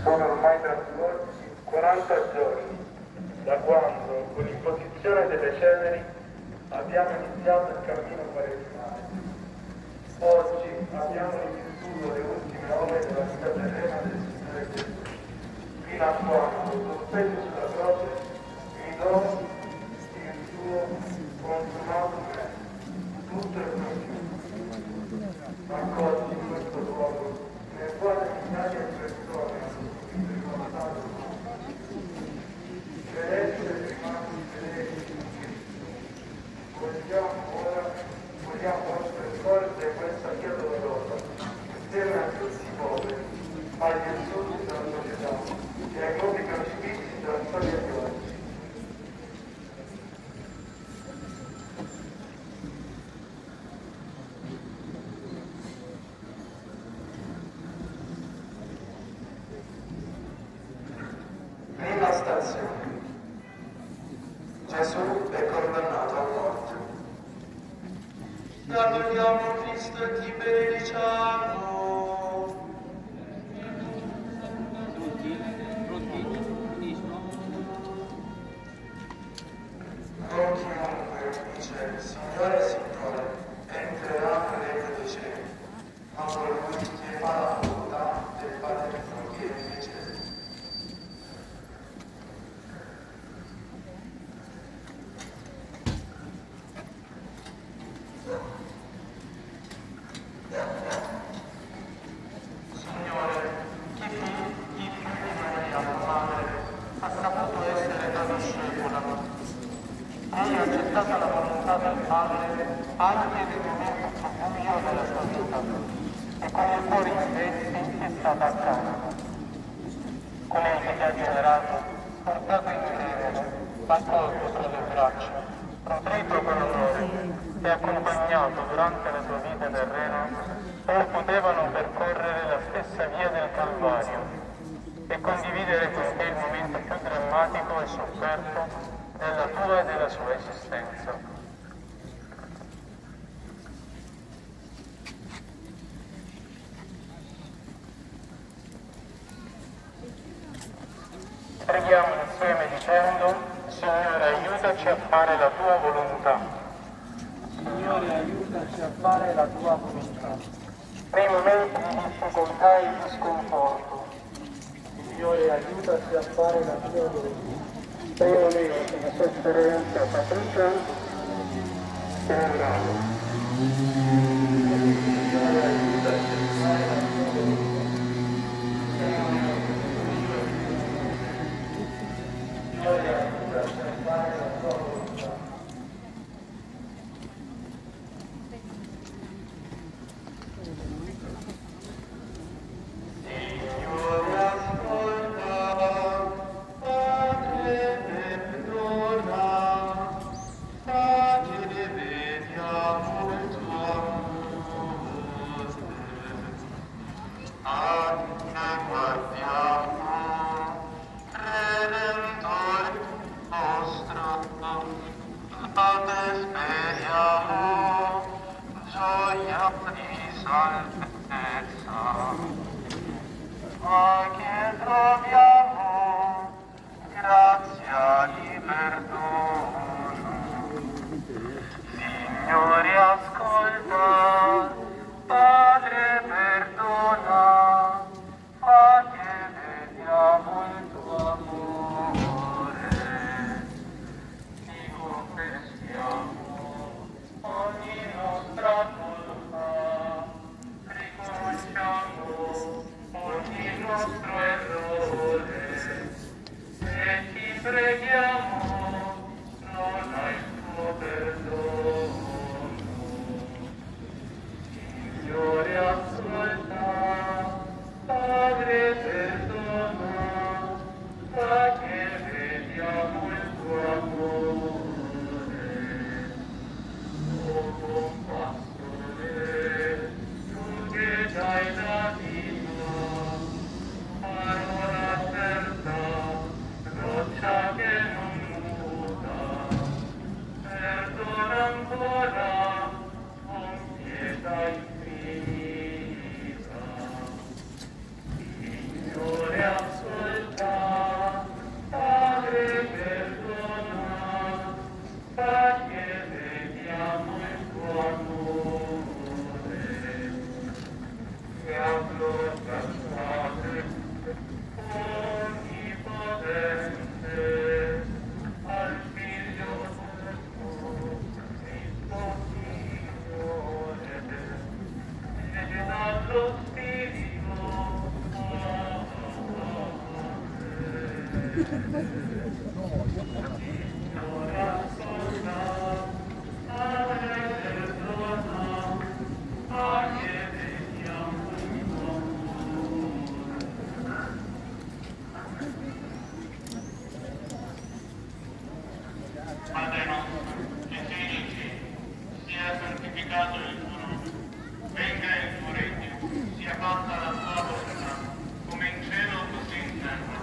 Sono ormai trascorsi 40 giorni da quando, con l'imposizione delle ceneri, abbiamo iniziato il cammino quaresimale. Oggi abbiamo rivissuto le ultime ore della vita terrena del Signore Gesù, fino a quando, sospeso sulla croce, gridò il suo consumato me. Tutto è compiuto. Raccolti in questo luogo, nel quale migliaia di persone hanno subito il contatto con per essere rimasti fedeli in Cristo. Vogliamo percorrere questa via dolorosa insieme a tutti i poveri, agli esclusi dalla società e ai nuovi crocifitti della storia di oggi. Prima stazione. Gesù è condannato a morte. Adoriamo Cristo e ti benediciamo. Non chiunque dice Signore, Signore, entrerà nel regno dei cieli, ma colui che fa la volontà del Padre che è nei cieli. Signore, chi di Maria, tua madre, ha saputo essere tua discepola. Hai accettato la volontà del Padre anche nel momento più buio della sua vita e con il cuore in spezzi è stata accanto. Colei che ti ha generato, portato in cielo, accolto tra le braccia, nutrito con onore e accompagnato durante la tua vita terrena, o potevano percorrere la stessa via del Calvario e condividere con te il momento più drammatico e sofferto della tua e della sua esistenza. Preghiamo insieme dicendo: Signore, aiutaci a fare la tua volontà. Signore, aiutaci a fare la tua volontà. Nei momenti di difficoltà e di sconforto. Signore, aiutaci a fare la tua volontà. Nei momenti di sofferenza, fatica e grado. Signore, aiutaci a fare la tua volontà. Signore, aiutaci a fare la tua volontà. Signore, ascolta, Padre, perdona, Padre, vediamo il tuo amore, anche guardiamo, Redentore nostro, a te speriamo, gioia di salvezza. Ma che troviamo grazia di perdono. Signore, ascolta, Padre, perdona, fa che vediamo il tuo amore. Ti confessiamo ogni nostra colpa, riconosciamo ogni nostro errore, Padre nostro, che sei nei cieli, sia santificato il tuo nome, venga il tuo regno, sia fatta la tua volontà, come in cielo così in terra.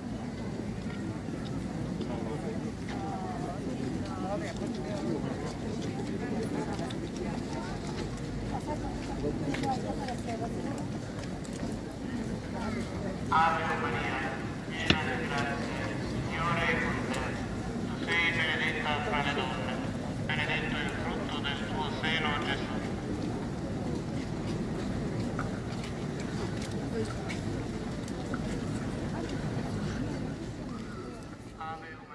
Ave Maria, piena di grazia, il Signore è con te. Tu sei benedetta fra le donne, benedetto il frutto del tuo seno, Gesù. Ave